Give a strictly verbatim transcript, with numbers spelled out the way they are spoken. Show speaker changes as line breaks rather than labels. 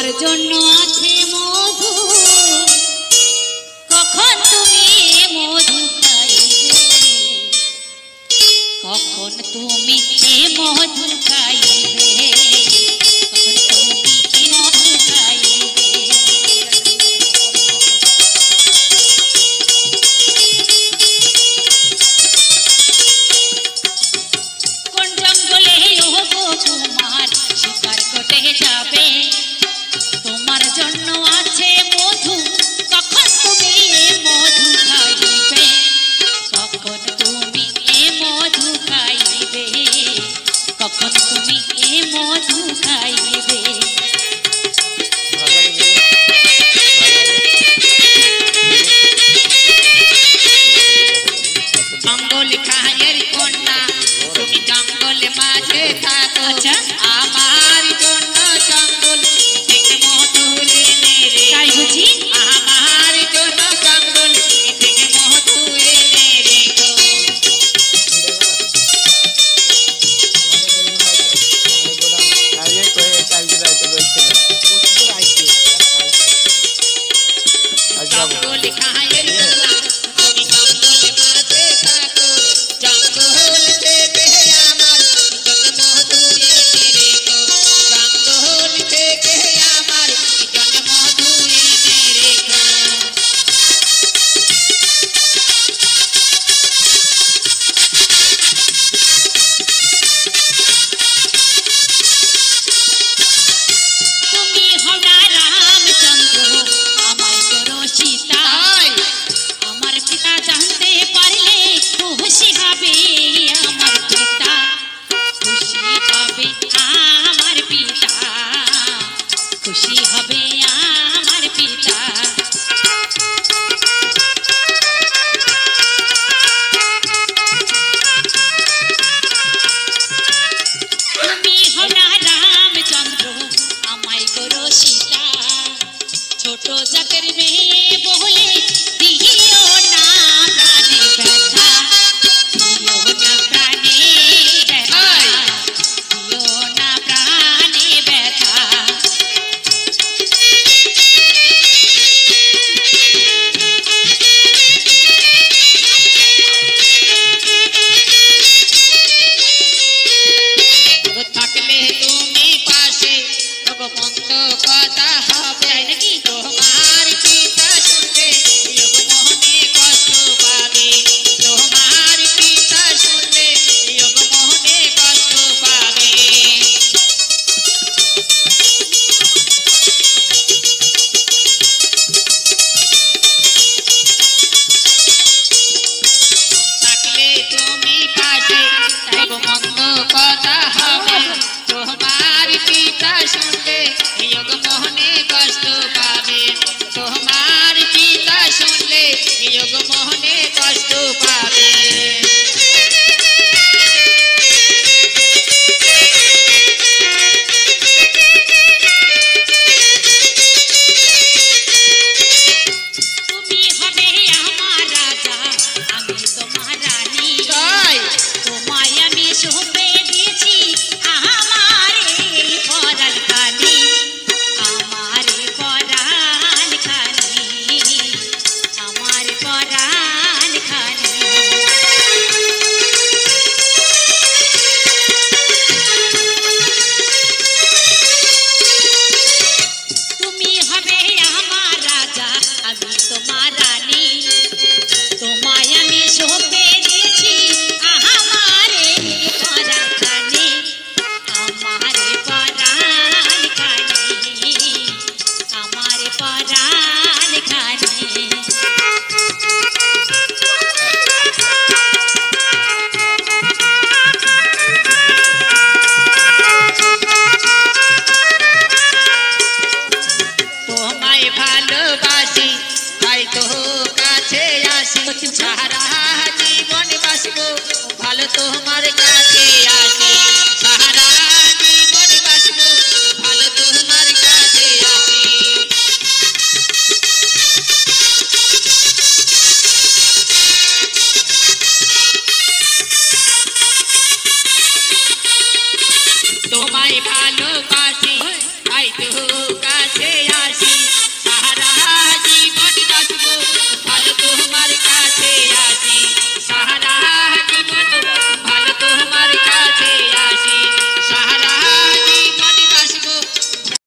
জন্য আছে মধু কখন তুমি মধু খাইবে কখন তুমি এ মধু খাইবে কখন তুমি এ মধু খাইবে কোন জঙ্গলে ও গো তোমার শিকার করতে যাবে তোমার জন্য আছে মধু কখন তুমি এ মধু খাইবে কখন তুমি এ মধু খাইবে কখন তুমি এ মধু খাইবে জঙ্গল খায়ের কন্যা তুমি জঙ্গল মাঝে থাকো আমার জন্য জঙ্গল থেকে মধু এনে রে তাই বুঝি আমার জন্য জঙ্গল থেকে মধু এনে রে গো জঙ্গল খায়ের কন্যা তুমি জঙ্গল মাঝে থাকো জঙ্গল থেকে আমার জন্য মধু এনে রে গো জঙ্গল থেকে আমার জন্য মধু এনে রে গো তুমি হও না রামচন্দ্র আমায় করো সীতা আমার পিতা জানতে পারলে খুশি হবে আমার পিতা খুশি হবে আমার পিতা খুশি হবে আমার পিতা তুমি হও না রামচন্দ্র আমায় করো সীতা ছোট জাতের মেয়ে বলে দিও না প্রাণে ব্যথা দিও না প্রাণে ব্যথা দিও না প্রাণে ব্যথা থাকলে তুমি পাশে তবে মন্দ কথা হবে নাকি তোমার পিতা শুনলে যোগ মোহনে কষ্ট পাবে তোমার পিতা শুনলে যোগ মোহনে কষ্ট পাবে থাকলে তুমি পাশে তবে মন্দ কথা হবে তোমার পিতা শুনলে যোগ মোহনে কষ্ট পাবে তোমার পিতা শুনলে যোগ মোহনে কষ্ট পাবে তুমি হবে আমার রাজা আমি তোমার রানী তোমায় আমি সঁপে দিয়েছি আমারে পরাণ খানি আমারে পরাণ খানি আমার পরাণ খানি তুমি হবে আমার রাজা আমি তোমার রানী তোমায় আমি সঁপে দিয়েছি আমারে পরাণ খানি আমারে পরাণ খানি আমারে পরাণ খানি তোমায় ভালোবাসি তাই তো